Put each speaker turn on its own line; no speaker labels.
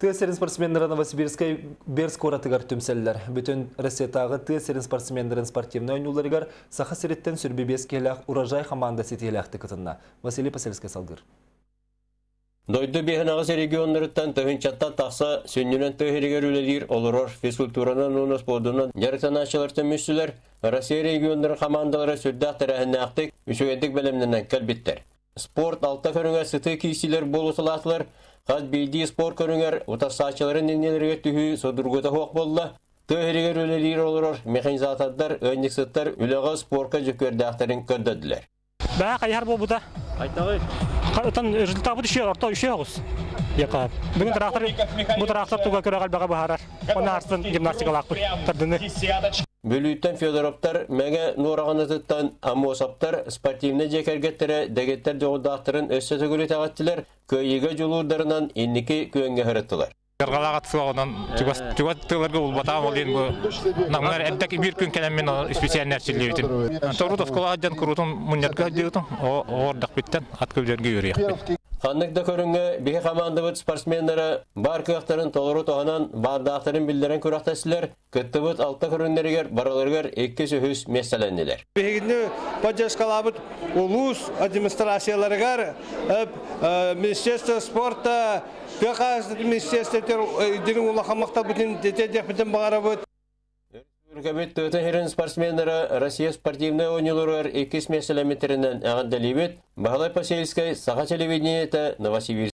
Тыасерин спортсмендері Новосибирскай Берскоратыгар түмселлер. Бүтін Россиятағы тыасерин спортсмендерін спортивный ойнуларыгар саха сереттен сүрбебес келяқ урожай команда сетеляқты кытынна. Василий Пасельский салгыр.
Дойду бехнагыс регионларыттан тыгынчатта тақса сөннүнен тыгырыгар үлелер олорор физкультуранан уну спордунан жарыктаначылар мүссүлер Россия регионлары командалары сүрдақ тәрәхіннақтық үшөгендік бәлемнен кәлбеттер. Спорт алта көріңер сыты кейсилер болусылатылар, қаз бейді спорт көріңер утасачыларын енелерге түхі содыргота хоқ болла, тыгырыгар үлелер олорор механизатордар, өндіксіттар үліға спортқа жүкердіқтарын көрдәділер.
Бәә қайар бол бұда.
Айтағы?
Қайтан результаты үшеу, орта үшеу ғыз. Бүгін трактор туға көрі қалбаға бұхарар. Оны арыстан гимнастикалақ бұр. Тұрдыны.
Бөліттен Федоровтар, мәге норағанытыттан амосаптар, спортивны жекергеттері, дәгеттер жоғылдақтырын өссеті көрі тағаттылар, көйеге жолуырдарынан еннекі көңге ғырыттылар.
Гаргалага тсуодан чугат тыларга улбатам олен бу намнар эддек бир күн келеммен специаль нәрселебитин торутов коладан крутун муннатка дигтон ордак биттен аткөбдөргө үрөйөк.
Ханнык да көрүнгө бие командабыт спортсмендері бар кыяктарын толору тоғанан бардақтарын билдерен көрақтасылар, кыттыбыт алта көрүннерігер бараларгар 200 месселеннелер.
Бегинне поддержкалабыт улус администрацияларыгар Министерство спорта министерство идерин улахамактал бүтүн детедек бүтүн багарабыт.
Үргәбет тыгын спортсмендері Россия спортивный ойнулар 2 месселеметринен ағандалибет, Бағалай Пасельскай, Саха телевидениеті, Новосибирск.